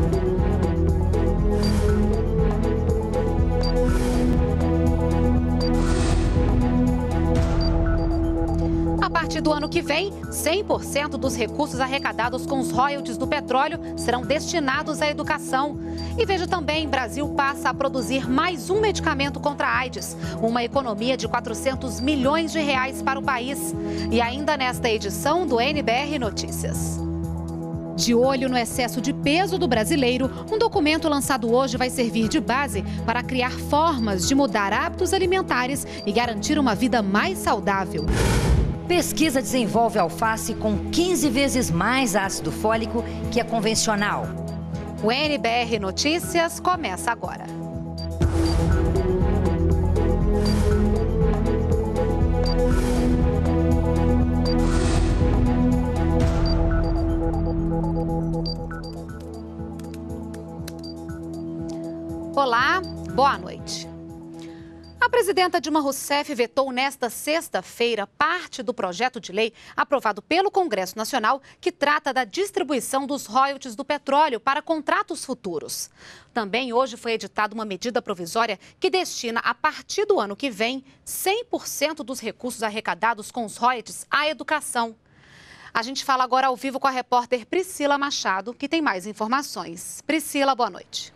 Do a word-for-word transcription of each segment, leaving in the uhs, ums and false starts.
A partir do ano que vem, cem por cento dos recursos arrecadados com os royalties do petróleo serão destinados à educação. E veja também, Brasil passa a produzir mais um medicamento contra a AIDS, uma economia de quatrocentos milhões de reais para o país. E ainda nesta edição do N B R Notícias. De olho no excesso de peso do brasileiro, um documento lançado hoje vai servir de base para criar formas de mudar hábitos alimentares e garantir uma vida mais saudável. Pesquisa desenvolve alface com quinze vezes mais ácido fólico que a convencional. O N B R Notícias começa agora. Olá, boa noite. A presidenta Dilma Rousseff vetou nesta sexta-feira parte do projeto de lei aprovado pelo Congresso Nacional que trata da distribuição dos royalties do petróleo para contratos futuros. Também hoje foi editada uma medida provisória que destina, a partir do ano que vem, cem por cento dos recursos arrecadados com os royalties à educação. A gente fala agora ao vivo com a repórter Priscila Machado, que tem mais informações. Priscila, boa noite.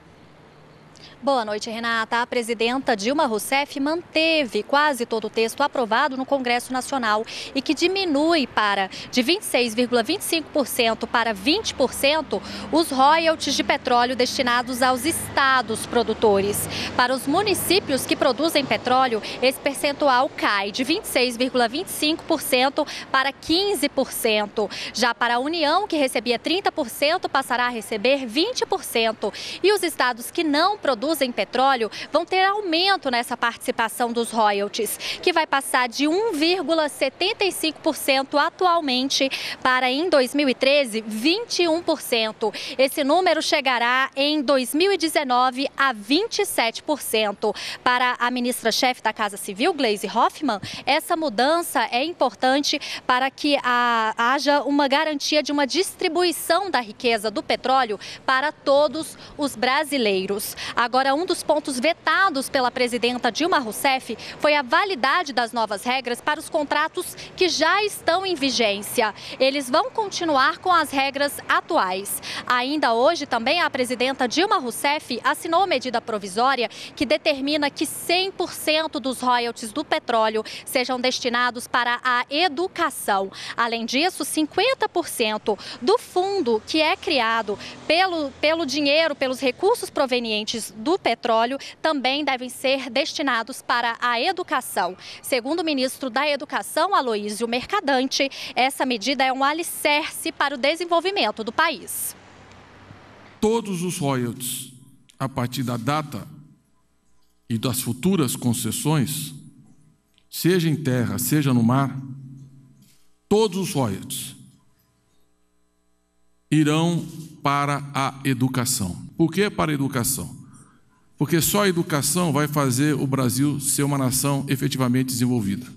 Boa noite, Renata. A presidenta Dilma Rousseff manteve quase todo o texto aprovado no Congresso Nacional e que diminui para de vinte e seis vírgula vinte e cinco por cento para vinte por cento os royalties de petróleo destinados aos estados produtores. Para os municípios que produzem petróleo, esse percentual cai de vinte e seis vírgula vinte e cinco por cento para quinze por cento. Já para a União, que recebia trinta por cento, passará a receber vinte por cento. E os estados que não produzem em petróleo vão ter aumento nessa participação dos royalties, que vai passar de um vírgula setenta e cinco por cento atualmente para, em dois mil e treze, vinte e um por cento. Esse número chegará em dois mil e dezenove a vinte e sete por cento. Para a ministra-chefe da Casa Civil, Gleisi Hoffmann, essa mudança é importante para que a, haja uma garantia de uma distribuição da riqueza do petróleo para todos os brasileiros. Agora, um dos pontos vetados pela presidenta Dilma Rousseff foi a validade das novas regras para os contratos que já estão em vigência. Eles vão continuar com as regras atuais. Ainda hoje, também, a presidenta Dilma Rousseff assinou medida provisória que determina que cem por cento dos royalties do petróleo sejam destinados para a educação. Além disso, cinquenta por cento do fundo que é criado pelo, pelo dinheiro, pelos recursos provenientes do petróleo, também devem ser destinados para a educação. Segundo o ministro da Educação, Aloísio Mercadante, essa medida é um alicerce para o desenvolvimento do país. Todos os royalties, a partir da data e das futuras concessões, seja em terra, seja no mar, todos os royalties irão para a educação. Por que para a educação? Porque só a educação vai fazer o Brasil ser uma nação efetivamente desenvolvida.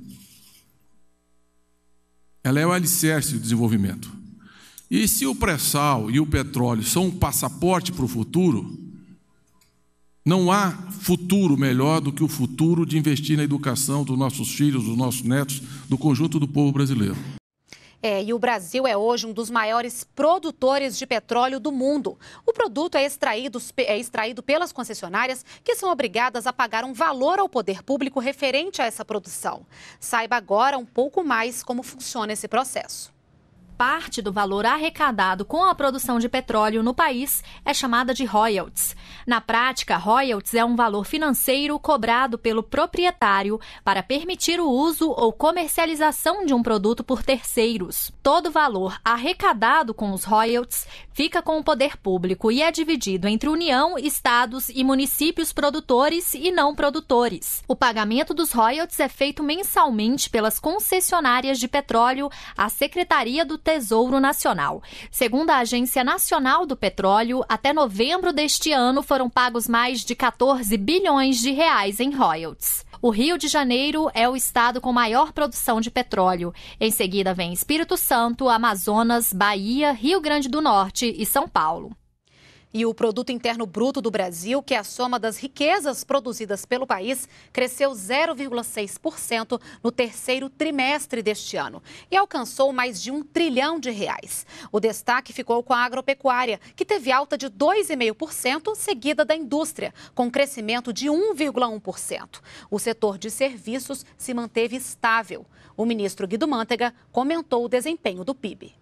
Ela é o alicerce do desenvolvimento. E se o pré-sal e o petróleo são um passaporte para o futuro, não há futuro melhor do que o futuro de investir na educação dos nossos filhos, dos nossos netos, do conjunto do povo brasileiro. É, e o Brasil é hoje um dos maiores produtores de petróleo do mundo. O produto é extraído, é extraído pelas concessionárias, que são obrigadas a pagar um valor ao poder público referente a essa produção. Saiba agora um pouco mais como funciona esse processo. Parte do valor arrecadado com a produção de petróleo no país é chamada de royalties. Na prática, royalties é um valor financeiro cobrado pelo proprietário para permitir o uso ou comercialização de um produto por terceiros. Todo valor arrecadado com os royalties fica com o poder público e é dividido entre União, estados e municípios produtores e não produtores. O pagamento dos royalties é feito mensalmente pelas concessionárias de petróleo à Secretaria do Tesouro Nacional. Segundo a Agência Nacional do Petróleo, até novembro deste ano foram pagos mais de quatorze bilhões de reais em royalties. O Rio de Janeiro é o estado com maior produção de petróleo. Em seguida vem Espírito Santo, Amazonas, Bahia, Rio Grande do Norte e São Paulo. E o Produto Interno Bruto do Brasil, que é a soma das riquezas produzidas pelo país, cresceu zero vírgula seis por cento no terceiro trimestre deste ano e alcançou mais de um trilhão de reais. O destaque ficou com a agropecuária, que teve alta de dois vírgula cinco por cento, seguida da indústria, com crescimento de um vírgula um por cento. O setor de serviços se manteve estável. O ministro Guido Mantega comentou o desempenho do P I B.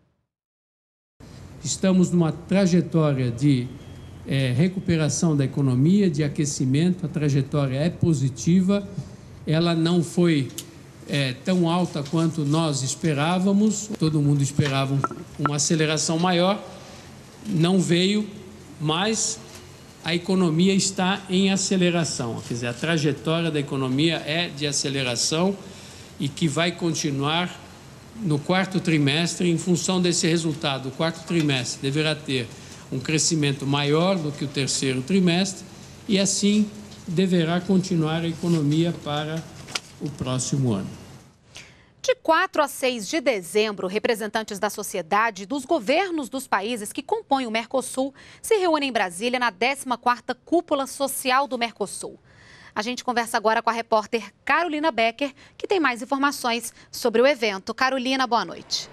Estamos numa trajetória de é, recuperação da economia, de aquecimento. A trajetória é positiva. Ela não foi é, tão alta quanto nós esperávamos. Todo mundo esperava uma aceleração maior. Não veio, mas a economia está em aceleração. Quer dizer, a trajetória da economia é de aceleração e que vai continuar no quarto trimestre. Em função desse resultado, o quarto trimestre deverá ter um crescimento maior do que o terceiro trimestre e, assim, deverá continuar a economia para o próximo ano. De quatro a seis de dezembro, representantes da sociedade e dos governos dos países que compõem o Mercosul se reúnem em Brasília na décima quarta Cúpula Social do Mercosul. A gente conversa agora com a repórter Carolina Becker, que tem mais informações sobre o evento. Carolina, boa noite.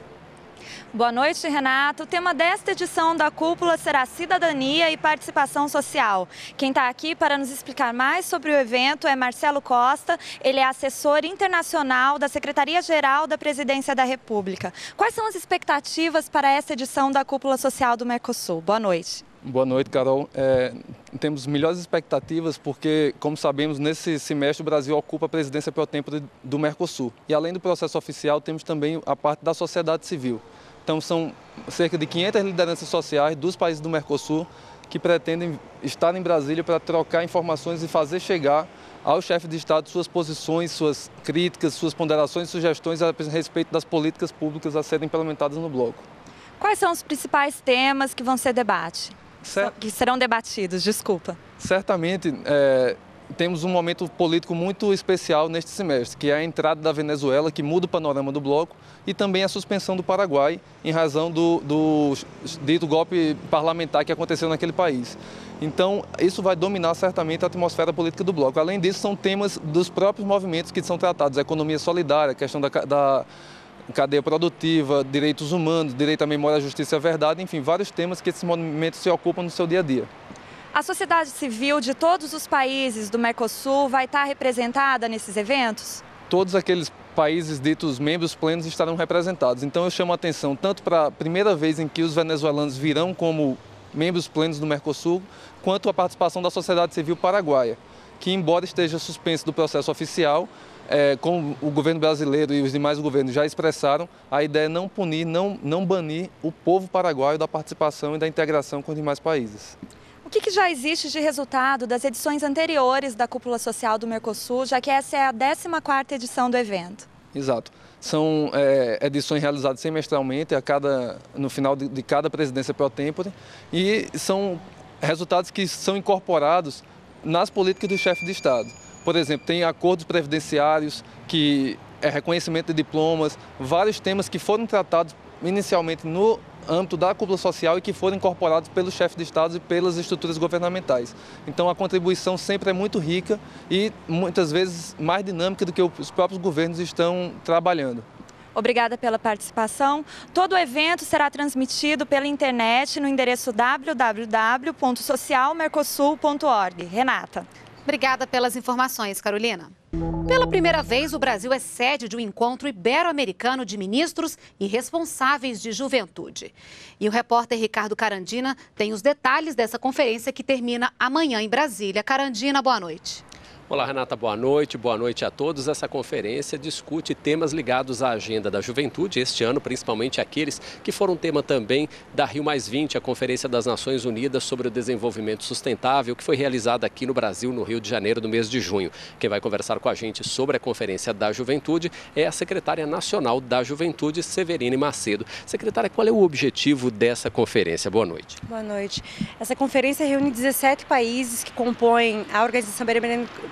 Boa noite, Renato. O tema desta edição da cúpula será cidadania e participação social. Quem está aqui para nos explicar mais sobre o evento é Marcelo Costa. Ele é assessor internacional da Secretaria-Geral da Presidência da República. Quais são as expectativas para essa edição da cúpula social do Mercosul? Boa noite. Boa noite, Carol. É, temos melhores expectativas porque, como sabemos, nesse semestre o Brasil ocupa a presidência pelo tempo do Mercosul. E além do processo oficial, temos também a parte da sociedade civil. Então são cerca de quinhentas lideranças sociais dos países do Mercosul que pretendem estar em Brasília para trocar informações e fazer chegar ao chefe de Estado suas posições, suas críticas, suas ponderações e sugestões a respeito das políticas públicas a serem implementadas no bloco. Quais são os principais temas que vão ser debate? Que serão debatidos, desculpa. Certamente, é, temos um momento político muito especial neste semestre, que é a entrada da Venezuela, que muda o panorama do bloco, e também a suspensão do Paraguai, em razão do, do dito golpe parlamentar que aconteceu naquele país. Então, isso vai dominar certamente a atmosfera política do bloco. Além disso, são temas dos próprios movimentos que são tratados, a economia solidária, a questão da... da cadeia produtiva, direitos humanos, direito à memória, à justiça e à verdade, enfim, vários temas que esses movimentos se ocupam no seu dia a dia. A sociedade civil de todos os países do Mercosul vai estar representada nesses eventos? Todos aqueles países ditos membros plenos estarão representados. Então eu chamo a atenção tanto para a primeira vez em que os venezuelanos virão como membros plenos do Mercosul, quanto a participação da sociedade civil paraguaia, que embora esteja suspenso do processo oficial, É, como o governo brasileiro e os demais governos já expressaram, a ideia é não punir, não, não banir o povo paraguaio da participação e da integração com os demais países. O que, que já existe de resultado das edições anteriores da Cúpula Social do Mercosul, já que essa é a décima quarta edição do evento? Exato. São é, edições realizadas semestralmente, a cada, no final de, de cada presidência pro tempore, e são resultados que são incorporados nas políticas do chefe de Estado. Por exemplo, tem acordos previdenciários, que é reconhecimento de diplomas, vários temas que foram tratados inicialmente no âmbito da cúpula social e que foram incorporados pelos chefes de Estado e pelas estruturas governamentais. Então a contribuição sempre é muito rica e muitas vezes mais dinâmica do que os próprios governos estão trabalhando. Obrigada pela participação. Todo o evento será transmitido pela internet no endereço w w w ponto social mercosul ponto org. Renata. Obrigada pelas informações, Carolina. Pela primeira vez, o Brasil é sede de um encontro ibero-americano de ministros e responsáveis de juventude. E o repórter Ricardo Carandina tem os detalhes dessa conferência que termina amanhã em Brasília. Carandina, boa noite. Olá, Renata, boa noite, boa noite a todos. Essa conferência discute temas ligados à agenda da juventude este ano, principalmente aqueles que foram tema também da Rio mais vinte, a Conferência das Nações Unidas sobre o Desenvolvimento Sustentável, que foi realizada aqui no Brasil, no Rio de Janeiro, no mês de junho. Quem vai conversar com a gente sobre a Conferência da Juventude é a secretária nacional da Juventude, Severine Macedo. Secretária, qual é o objetivo dessa conferência? Boa noite. Boa noite. Essa conferência reúne dezessete países que compõem a Organização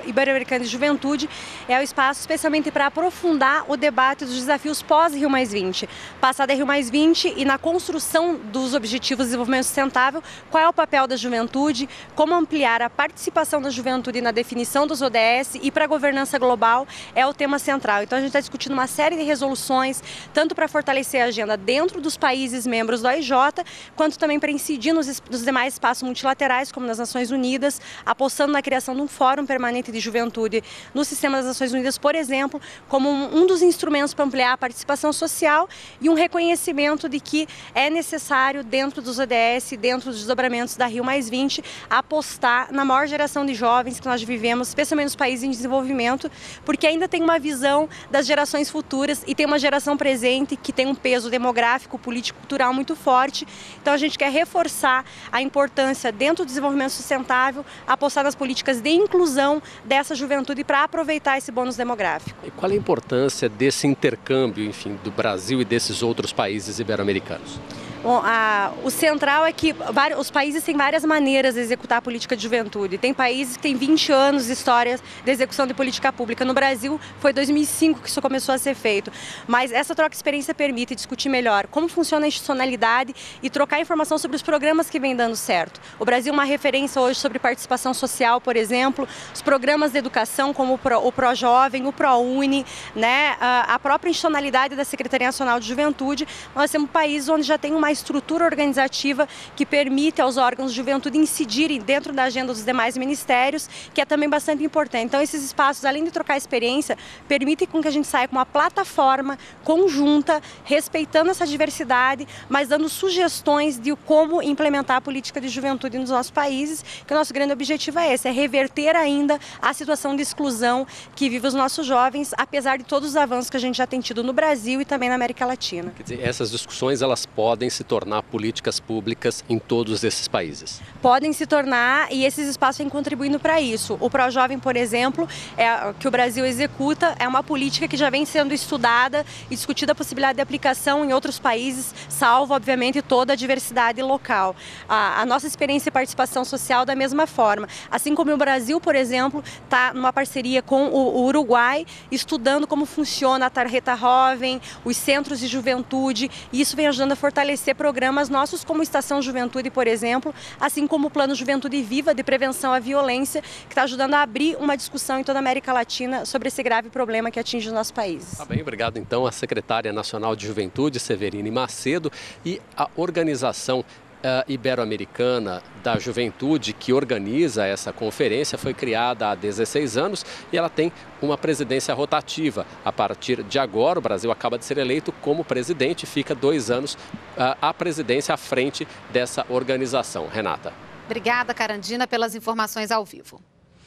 Ibero-Americana de Juventude é o espaço especialmente para aprofundar o debate dos desafios pós-Rio mais vinte. Passada Rio mais vinte e na construção dos Objetivos de Desenvolvimento Sustentável, qual é o papel da juventude, como ampliar a participação da juventude na definição dos O D S e para a governança global é o tema central. Então a gente está discutindo uma série de resoluções, tanto para fortalecer a agenda dentro dos países membros do O I J, quanto também para incidir nos, nos demais espaços multilaterais, como nas Nações Unidas, apostando na criação de um Fórum Permanente de Juventude no sistema das Nações Unidas, por exemplo, como um, um dos instrumentos para ampliar a participação social e um reconhecimento de que é necessário, dentro dos O D S, dentro dos desdobramentos da Rio mais vinte, apostar na maior geração de jovens que nós vivemos, especialmente nos países em desenvolvimento, porque ainda tem uma visão das gerações futuras e tem uma geração presente que tem um peso demográfico, político, cultural muito forte. Então a gente quer reforçar a importância dentro do desenvolvimento sustentável, apostar nas políticas de inclusão dessa juventude para aproveitar esse bônus demográfico. E qual é a importância desse intercâmbio, enfim, do Brasil e desses outros países ibero-americanos? Bom, a, o central é que vários, os países têm várias maneiras de executar a política de juventude. Tem países que têm vinte anos de história de execução de política pública. No Brasil, foi em dois mil e cinco que isso começou a ser feito. Mas essa troca de experiência permite discutir melhor como funciona a institucionalidade e trocar informação sobre os programas que vêm dando certo. O Brasil é uma referência hoje sobre participação social, por exemplo, os programas de educação como o, Pro, o ProJovem, o ProUni, né, a, a própria institucionalidade da Secretaria Nacional de Juventude. Nós temos um país onde já tem uma estrutura organizativa que permite aos órgãos de juventude incidirem dentro da agenda dos demais ministérios, que é também bastante importante. Então, esses espaços, além de trocar experiência, permitem com que a gente saia com uma plataforma conjunta, respeitando essa diversidade, mas dando sugestões de como implementar a política de juventude nos nossos países, que o nosso grande objetivo é esse, é reverter ainda a situação de exclusão que vive os nossos jovens, apesar de todos os avanços que a gente já tem tido no Brasil e também na América Latina. Quer dizer, essas discussões, elas podem se tornar políticas públicas em todos esses países? Podem se tornar, e esses espaços vêm contribuindo para isso. O ProJovem, por exemplo, é, que o Brasil executa, é uma política que já vem sendo estudada e discutida a possibilidade de aplicação em outros países, salvo, obviamente, toda a diversidade local. A, a nossa experiência e participação social da mesma forma. Assim como o Brasil, por exemplo, está numa parceria com o, o Uruguai, estudando como funciona a Tarjeta Jovem, os centros de juventude, e isso vem ajudando a fortalecer programas nossos como Estação Juventude, por exemplo, assim como o Plano Juventude Viva de Prevenção à Violência, que está ajudando a abrir uma discussão em toda a América Latina sobre esse grave problema que atinge os nossos países. Tá bem, obrigado então à Secretária Nacional de Juventude, Severine Macedo, e a organização Uh, Ibero-Americana da Juventude, que organiza essa conferência, foi criada há dezesseis anos e ela tem uma presidência rotativa. A partir de agora, o Brasil acaba de ser eleito como presidente, fica dois anos uh, a presidência à frente dessa organização. Renata. Obrigada, Carandina, pelas informações ao vivo.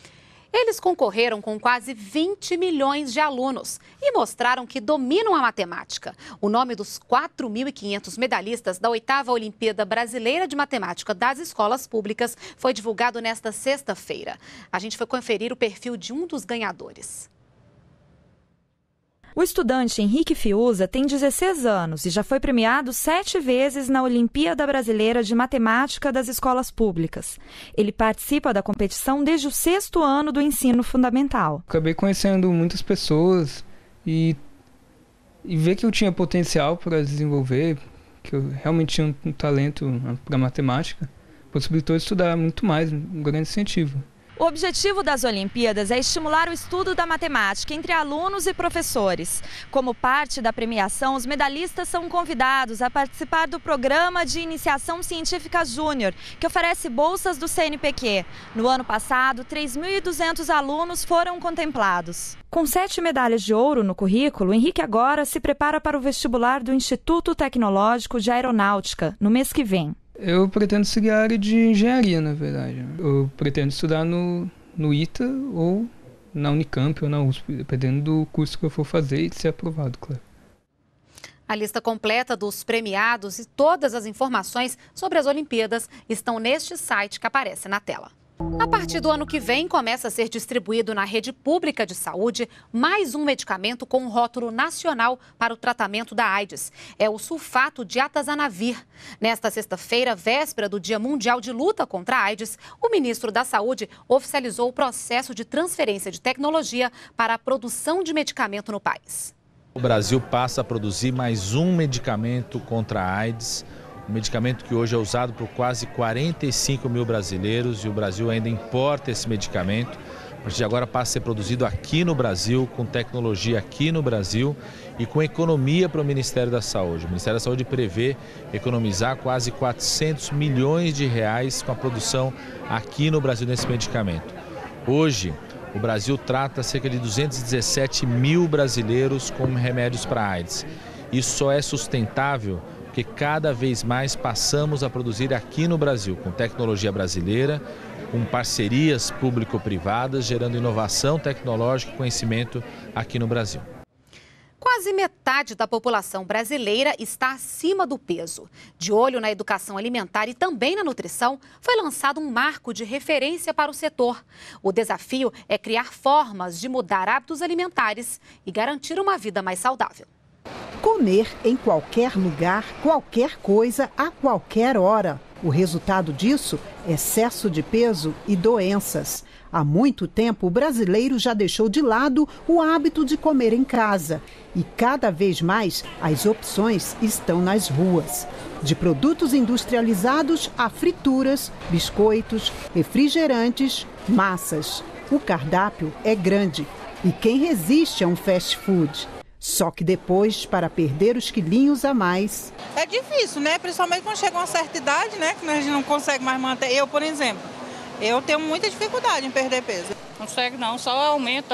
Eles concorreram com quase vinte milhões de alunos e mostraram que dominam a matemática. O nome dos quatro mil e quinhentos medalhistas da oitava Olimpíada Brasileira de Matemática das Escolas Públicas foi divulgado nesta sexta-feira. A gente foi conferir o perfil de um dos ganhadores. O estudante Henrique Fiuza tem dezesseis anos e já foi premiado sete vezes na Olimpíada Brasileira de Matemática das Escolas Públicas. Ele participa da competição desde o sexto ano do ensino fundamental. Acabei conhecendo muitas pessoas e, e ver que eu tinha potencial para desenvolver, que eu realmente tinha um talento para matemática, possibilitou estudar muito mais, um grande incentivo. O objetivo das Olimpíadas é estimular o estudo da matemática entre alunos e professores. Como parte da premiação, os medalhistas são convidados a participar do Programa de Iniciação Científica Júnior, que oferece bolsas do C N P Q. No ano passado, três mil e duzentos alunos foram contemplados. Com sete medalhas de ouro no currículo, Henrique agora se prepara para o vestibular do Instituto Tecnológico de Aeronáutica, no mês que vem. Eu pretendo seguir a área de engenharia, na verdade. Eu pretendo estudar no, no I T A ou na Unicamp ou na U S P, dependendo do curso que eu for fazer e de ser aprovado, claro. A lista completa dos premiados e todas as informações sobre as Olimpíadas estão neste site que aparece na tela. A partir do ano que vem, começa a ser distribuído na rede pública de saúde mais um medicamento com um rótulo nacional para o tratamento da AIDS. É o sulfato de atazanavir. Nesta sexta-feira, véspera do Dia Mundial de Luta contra a AIDS, o ministro da Saúde oficializou o processo de transferência de tecnologia para a produção de medicamento no país. O Brasil passa a produzir mais um medicamento contra a AIDS. Um medicamento que hoje é usado por quase quarenta e cinco mil brasileiros e o Brasil ainda importa esse medicamento. A partir de agora passa a ser produzido aqui no Brasil, com tecnologia aqui no Brasil e com economia para o Ministério da Saúde. O Ministério da Saúde prevê economizar quase quatrocentos milhões de reais com a produção aqui no Brasil desse medicamento. Hoje, o Brasil trata cerca de duzentos e dezessete mil brasileiros com remédios para a AIDS. Isso só é sustentável porque cada vez mais passamos a produzir aqui no Brasil, com tecnologia brasileira, com parcerias público-privadas, gerando inovação tecnológica e conhecimento aqui no Brasil. Quase metade da população brasileira está acima do peso. De olho na educação alimentar e também na nutrição, foi lançado um marco de referência para o setor. O desafio é criar formas de mudar hábitos alimentares e garantir uma vida mais saudável. Comer em qualquer lugar, qualquer coisa, a qualquer hora. O resultado disso, excesso de peso e doenças. Há muito tempo, o brasileiro já deixou de lado o hábito de comer em casa. E cada vez mais, as opções estão nas ruas. De produtos industrializados a frituras, biscoitos, refrigerantes, massas. O cardápio é grande. E quem resiste a um fast food? Só que depois, para perder os quilinhos a mais... É difícil, né? Principalmente quando chega uma certa idade, né? Que a gente não consegue mais manter. Eu, por exemplo, eu tenho muita dificuldade em perder peso. Não consegue não, só aumenta.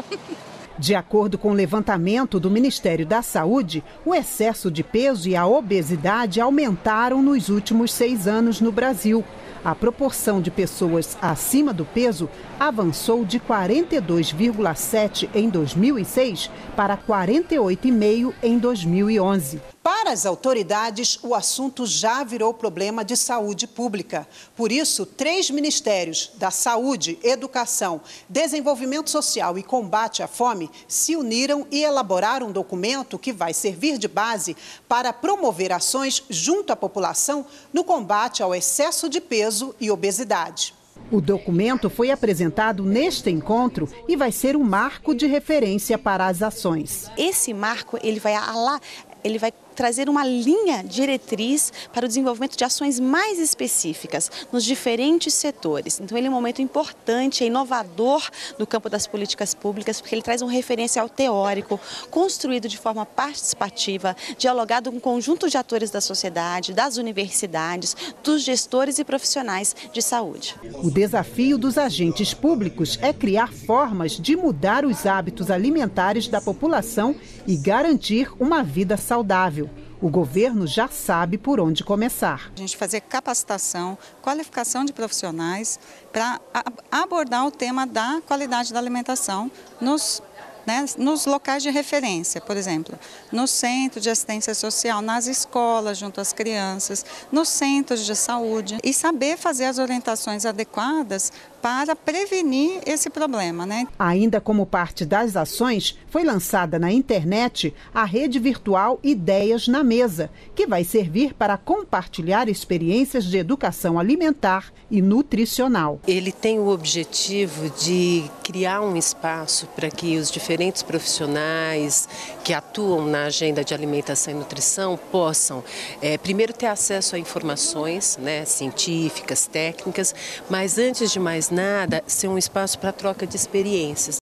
De acordo com o levantamento do Ministério da Saúde, o excesso de peso e a obesidade aumentaram nos últimos seis anos no Brasil. A proporção de pessoas acima do peso avançou de quarenta e dois vírgula sete em dois mil e seis para quarenta e oito vírgula cinco em dois mil e onze. Para as autoridades, o assunto já virou problema de saúde pública. Por isso, três ministérios da Saúde, Educação, Desenvolvimento Social e Combate à Fome se uniram e elaboraram um documento que vai servir de base para promover ações junto à população no combate ao excesso de peso e obesidade. O documento foi apresentado neste encontro e vai ser um marco de referência para as ações. Esse marco ele vai, lá, ele vai trazer uma linha diretriz para o desenvolvimento de ações mais específicas nos diferentes setores. Então ele é um momento importante, é inovador no campo das políticas públicas, porque ele traz um referencial teórico, construído de forma participativa, dialogado com um conjunto de atores da sociedade, das universidades, dos gestores e profissionais de saúde. O desafio dos agentes públicos é criar formas de mudar os hábitos alimentares da população e garantir uma vida saudável. O governo já sabe por onde começar. A gente fazer capacitação, qualificação de profissionais para abordar o tema da qualidade da alimentação nos, né, nos locais de referência, por exemplo, no centro de assistência social, nas escolas, junto às crianças, nos centros de saúde e saber fazer as orientações adequadas para prevenir esse problema, né? Ainda como parte das ações, foi lançada na internet a rede virtual Ideias na Mesa, que vai servir para compartilhar experiências de educação alimentar e nutricional. Ele tem o objetivo de criar um espaço para que os diferentes profissionais que atuam na agenda de alimentação e nutrição possam, é, primeiro, ter acesso a informações, né, científicas, técnicas, mas antes de mais nada, ser um espaço para troca de experiências.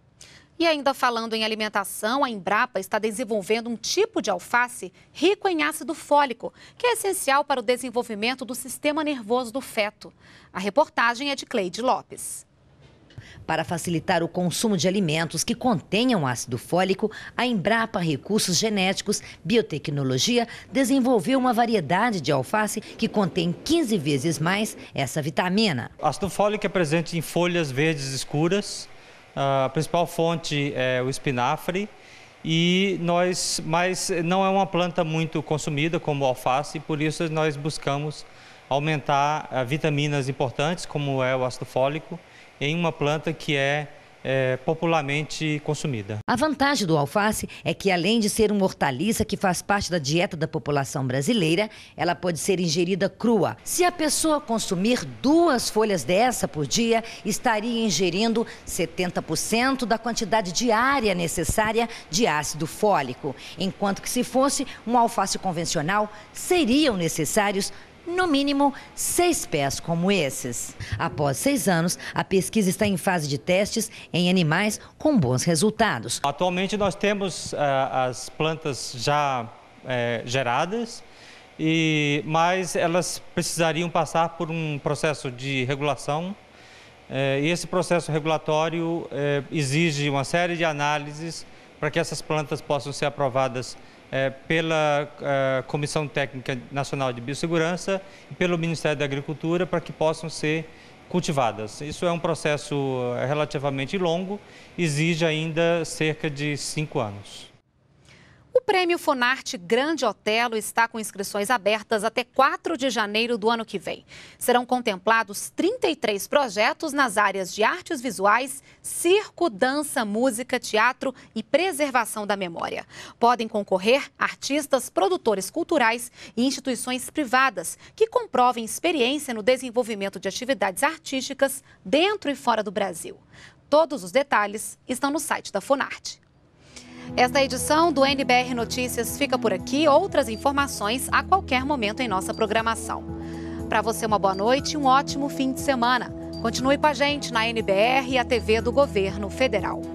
E ainda falando em alimentação, a Embrapa está desenvolvendo um tipo de alface rico em ácido fólico, que é essencial para o desenvolvimento do sistema nervoso do feto. A reportagem é de Cleide Lopes. Para facilitar o consumo de alimentos que contenham ácido fólico, a Embrapa Recursos Genéticos Biotecnologia desenvolveu uma variedade de alface que contém quinze vezes mais essa vitamina. O ácido fólico é presente em folhas verdes escuras. A principal fonte é o espinafre e nós, mas não é uma planta muito consumida como o alface, por isso nós buscamos aumentar uh, vitaminas importantes, como é o ácido fólico, em uma planta que é É, popularmente consumida. A vantagem do alface é que, além de ser uma hortaliça que faz parte da dieta da população brasileira, ela pode ser ingerida crua. Se a pessoa consumir duas folhas dessa por dia, estaria ingerindo setenta por cento da quantidade diária necessária de ácido fólico, enquanto que, se fosse um alface convencional, seriam necessários no mínimo seis pés como esses. Após seis anos, a pesquisa está em fase de testes em animais com bons resultados. Atualmente nós temos uh, as plantas já uh, geradas, e, mas elas precisariam passar por um processo de regulação. Uh, e esse processo regulatório uh, exige uma série de análises para que essas plantas possam ser aprovadas É, pela uh, Comissão Técnica Nacional de Biossegurança e pelo Ministério da Agricultura, para que possam ser cultivadas. Isso é um processo uh, relativamente longo, exige ainda cerca de cinco anos. O Prêmio Funarte Grande Otelo está com inscrições abertas até quatro de janeiro do ano que vem. Serão contemplados trinta e três projetos nas áreas de artes visuais, circo, dança, música, teatro e preservação da memória. Podem concorrer artistas, produtores culturais e instituições privadas que comprovem experiência no desenvolvimento de atividades artísticas dentro e fora do Brasil. Todos os detalhes estão no site da Funarte. Esta edição do N B R Notícias fica por aqui. Outras informações a qualquer momento em nossa programação. Para você, uma boa noite e um ótimo fim de semana. Continue com a gente na N B R e a T V do Governo Federal.